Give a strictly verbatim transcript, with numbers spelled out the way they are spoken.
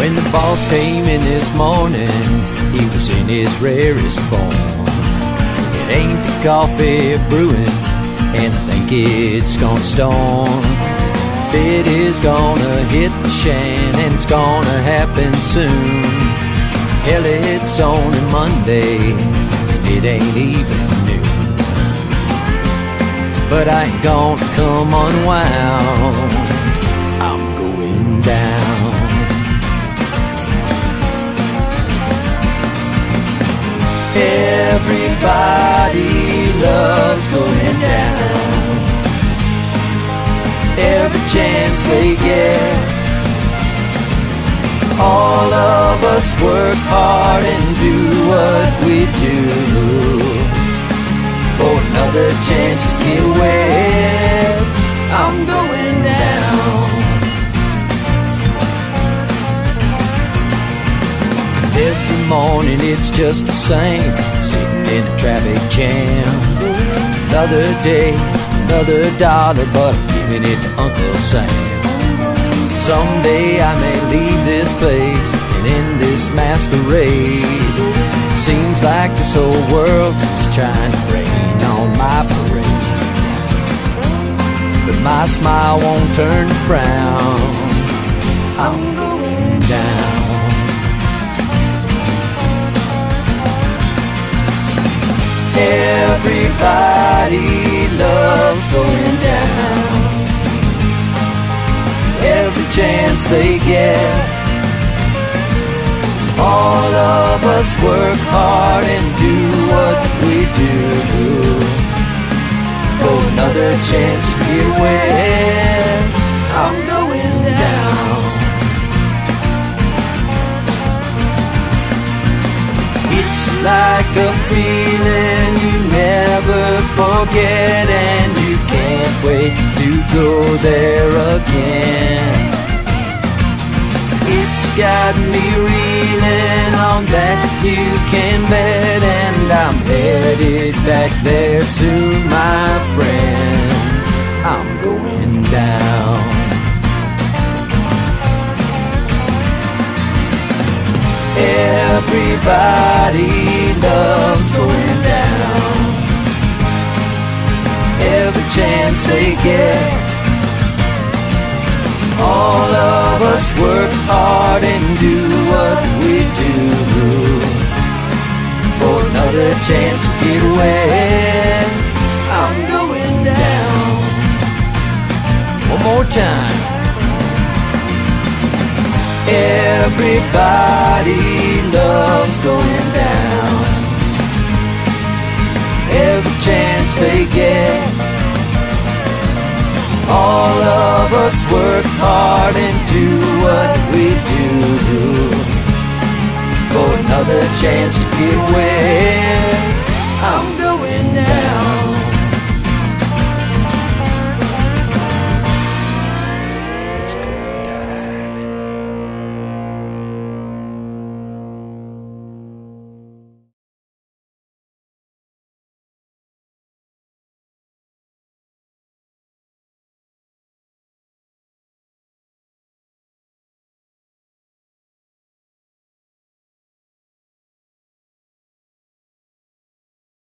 When the boss came in this morning, he was in his rarest form. It ain't the coffee brewing, and I think it's gonna storm. It is gonna hit the shan, and it's gonna happen soon. Hell, it's only Monday, and it ain't even noon. But I ain't gonna come unwound, I'm going down. Everybody loves going down. Every chance they get, all of us work hard and do what we do for another chance to get wet. I'm going down. Every morning it's just the same, sitting in a traffic jam. Another day, another dollar, but I'm giving it to Uncle Sam. Someday I may leave this place and end this masquerade. Seems like this whole world is trying to rain on my parade, but my smile won't turn to frown. I'm going down. Everybody loves going down. Every chance they get, all of us work hard and do what we do for another chance to get wet. I'm going down. It's like a feeling you never forget, and you can't wait to go there again. It's got me reeling on that you can bet, and I'm headed back there soon, my friend. I'm going down. Everybody loves going down. Every chance they get, all of us work hard and do what we do for another chance to get wet. I'm going down. One more time. Everybody loves going down. Every chance they get, all of us work hard and do what we do for another chance to get wet.